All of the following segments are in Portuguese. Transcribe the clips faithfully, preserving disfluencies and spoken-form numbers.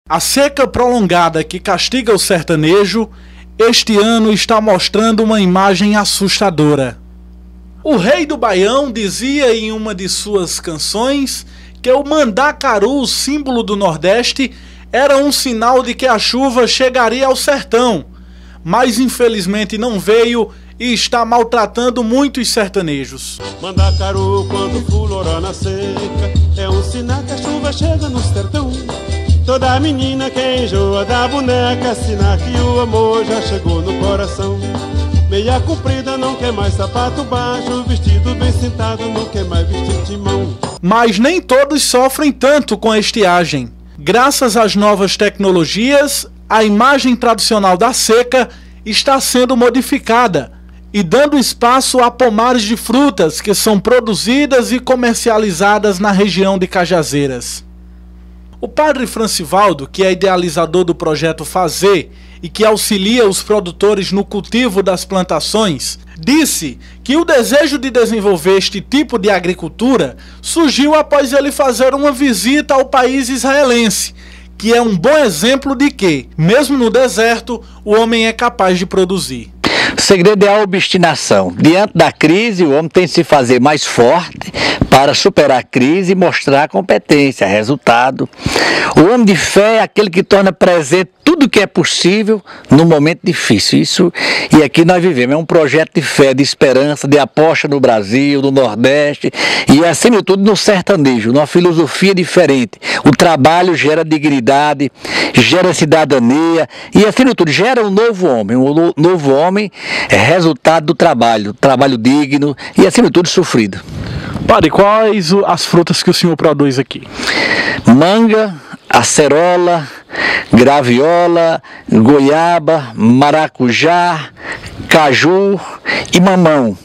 A seca prolongada que castiga o sertanejo, este ano está mostrando uma imagem assustadora. O Rei do Baião dizia em uma de suas canções que o mandacaru, símbolo do Nordeste, era um sinal de que a chuva chegaria ao sertão, mas infelizmente não veio e está maltratando muitos sertanejos. Mandacaru, quando fulora na seca, é um sinal que a chuva chega no sertão. Toda menina que enjoa da boneca, sinal que o amor já chegou no coração. Meia comprida não quer mais sapato baixo, vestido bem sentado não quer mais vestir timão. Mas nem todos sofrem tanto com a estiagem. Graças às novas tecnologias, a imagem tradicional da seca está sendo modificada e dando espaço a pomares de frutas que são produzidas e comercializadas na região de Cajazeiras. O padre Francivaldo, que é idealizador do projeto Fazer e que auxilia os produtores no cultivo das plantações, disse que o desejo de desenvolver este tipo de agricultura surgiu após ele fazer uma visita ao país israelense, que é um bom exemplo de que, mesmo no deserto, o homem é capaz de produzir. O segredo é a obstinação. Diante da crise, o homem tem que se fazer mais forte para superar a crise e mostrar competência, resultado. O homem de fé é aquele que torna presente tudo que é possível no momento difícil. Isso, e aqui nós vivemos, é um projeto de fé, de esperança, de aposta no Brasil, no Nordeste e, acima de tudo, no sertanejo, numa filosofia diferente. O trabalho gera dignidade, gera cidadania e, acima de tudo, gera um novo homem. Um novo homem é resultado do trabalho, trabalho digno e, acima de tudo, sofrido. Padre, quais as frutas que o senhor produz aqui? Manga, acerola, graviola, goiaba, maracujá, caju e mamão.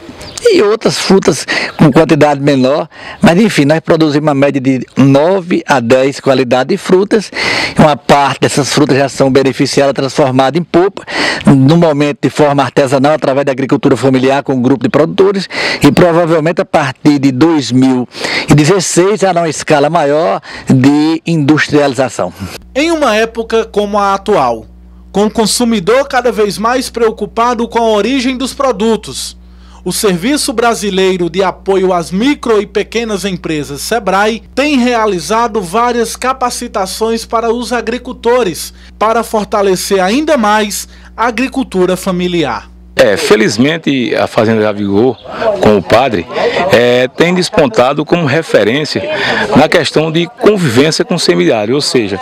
E outras frutas com quantidade menor, mas enfim, nós produzimos uma média de nove a dez qualidades de frutas. Uma parte dessas frutas já são beneficiadas, transformadas em polpa, no momento de forma artesanal, através da agricultura familiar com um grupo de produtores, e provavelmente a partir de dois mil e dezesseis será uma escala maior de industrialização. Em uma época como a atual, com o consumidor cada vez mais preocupado com a origem dos produtos, o Serviço Brasileiro de Apoio às Micro e Pequenas Empresas, SEBRAE, tem realizado várias capacitações para os agricultores, para fortalecer ainda mais a agricultura familiar. É, felizmente a Fazenda Javigô, com o padre, é, tem despontado como referência na questão de convivência com o semiárido, ou seja,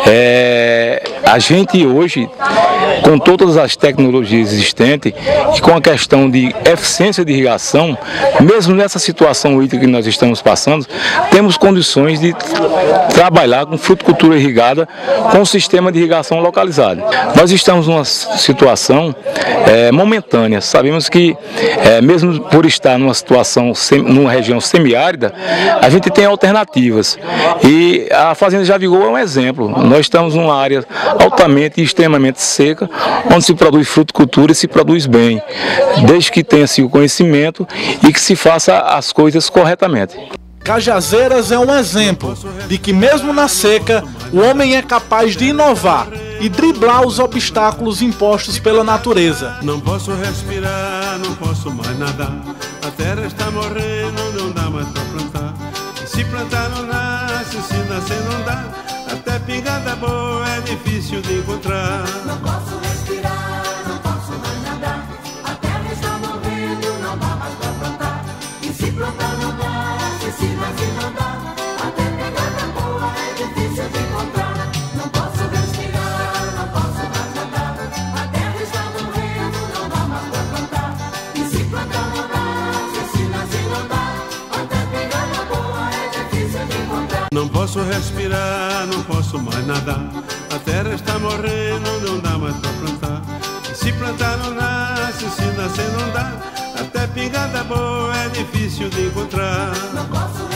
é, a gente hoje, com todas as tecnologias existentes e com a questão de eficiência de irrigação, mesmo nessa situação hídrica que nós estamos passando, temos condições de trabalhar com fruticultura irrigada com o sistema de irrigação localizado. Nós estamos numa situação é, momentânea. Sabemos que, é, mesmo por estar numa situação, numa região semiárida, a gente tem alternativas. E a Fazenda Javigô é um exemplo. Nós estamos numa área altamente e extremamente seca, onde se produz fruticultura e se produz bem, desde que tenha-se o conhecimento e que se faça as coisas corretamente. Cajazeiras é um exemplo de que mesmo na seca, o homem é capaz de inovar e driblar os obstáculos impostos pela natureza. Não posso respirar, não posso mais nadar, a terra está morrendo, não dá mais para plantar. E se plantar não nasce, se nascer não dá, até pingada boa é difícil de encontrar. Não posso respirar, não posso mais nadar, a terra está morrendo, não dá mais para plantar. E se plantar não nasce, se nascer não dá, até pingada boa é difícil de encontrar. Não posso respirar, não posso mais nadar, a terra está morrendo, não dá mais para plantar. E se plantar não nasce, se nascer não dá, até pingada boa é difícil de encontrar. Não posso respirar, não posso mais nadar, a terra está morrendo, não dá mais para plantar. E se plantar não nasce, se nascer não dá, até pingada boa é difícil de encontrar. Não posso